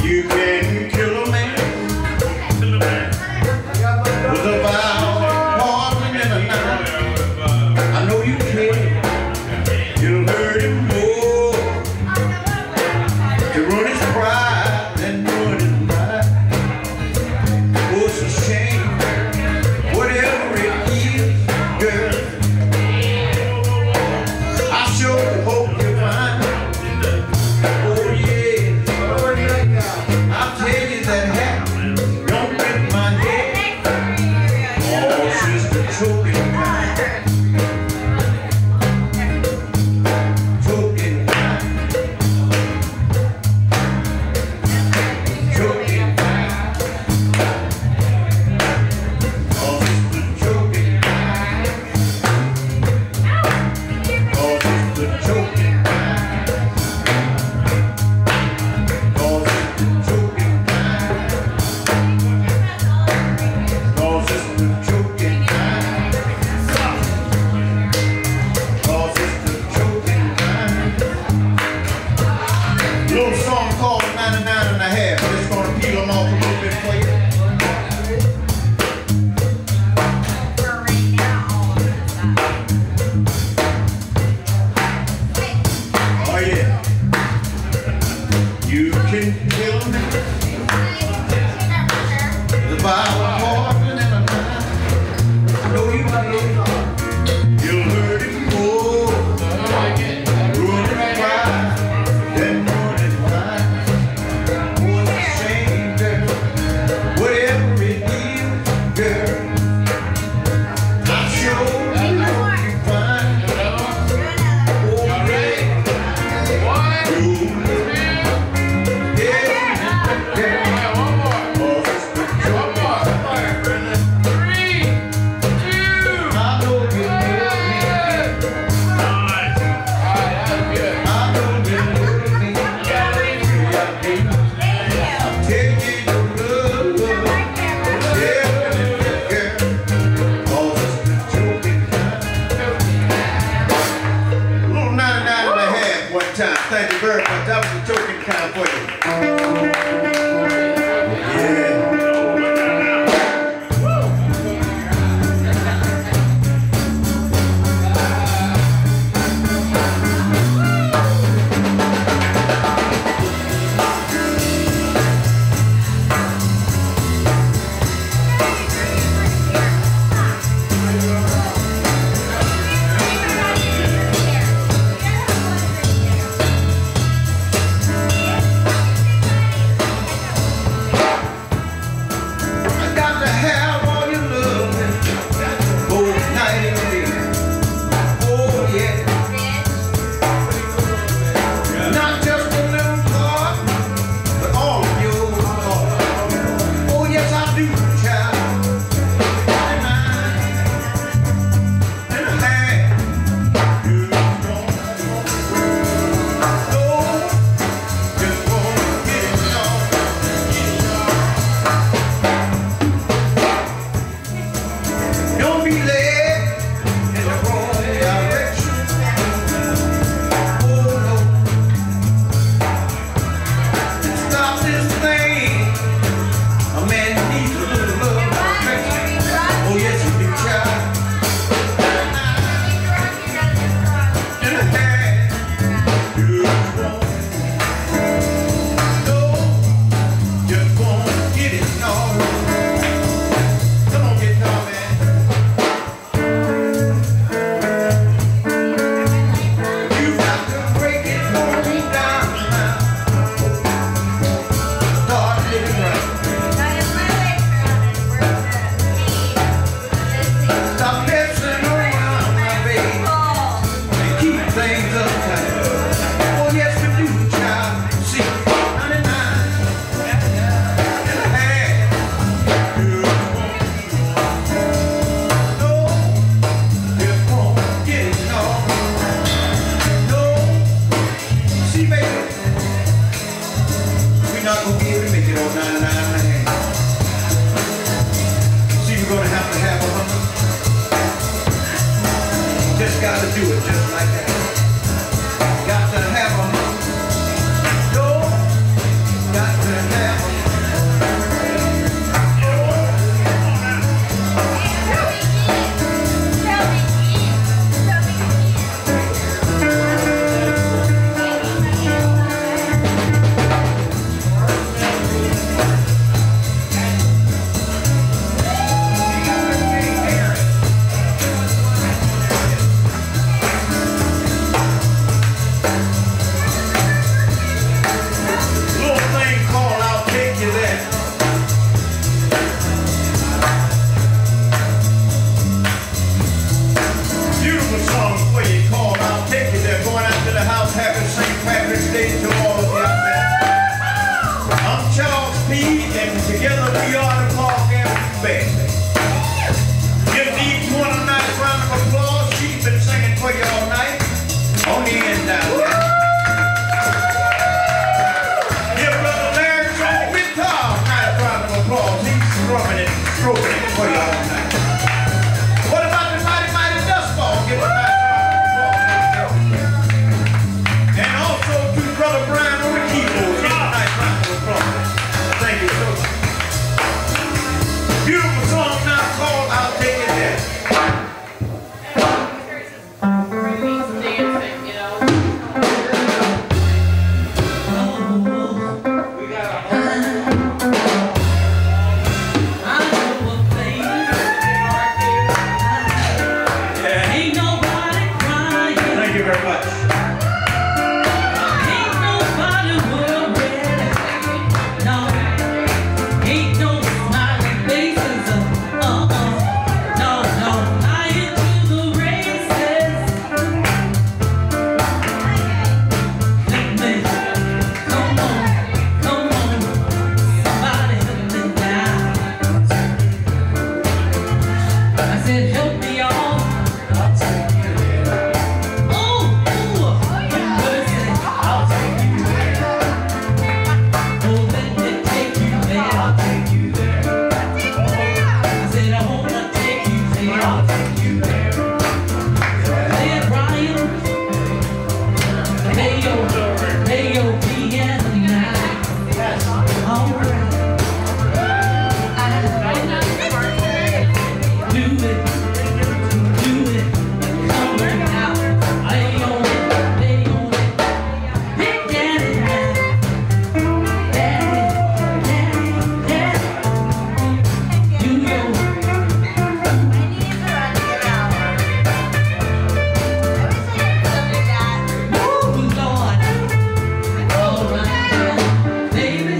You can kill a man with a vial, poison and a knife. I know you can. You'll hurt him more to ruin his pride and ruin his life. Oh, it's a shame, whatever it is, girl. I sure hope you find. Oh yeah, I'll tell you that hat don't rip my head. Oh, sister, choking kind, choking kind, choking kind. Oh, sister, choking kind. Oh, sister, choking kind. Oh, sister, choking kind. Oh, sister, choking kind. Oh, sister, choking kind. Little song called 99 and a half. I'm just gonna peel them off a little bit for you. Oh yeah. You can kill me with a vial of poison and a knife. I know you can. You'll hurt him more, ruin his pride, then ruin his life. Oh, it's a shame, girl, whatever it is, girl. I'm sure you hope you find. Oh, yeah. Thank you very much. That was the choking kind for you. Yeah. got to do it just like that. Got to have a got to have peace, and together we are the Park Avenue Band. Give each one a nice round of applause. She's been singing for you all night. On the end down there. Give Brother Larry on the guitar a nice round of applause. He's strumming and stroking it for you all night. What about the Mighty Mighty Dust Ball? Give a nice round of applause. And also to Brother Brian on the keyboard. Give a nice round of applause. Thank you so much. Beautiful song now called I'll Take It There.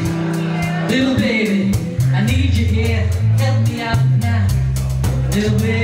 Little baby, I need you here. Help me out now. Little baby.